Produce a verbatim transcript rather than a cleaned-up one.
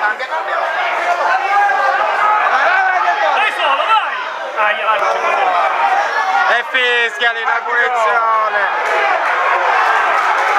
Vai solo, vai! Ah, gliela faccio. E fischia l'inaugurazione!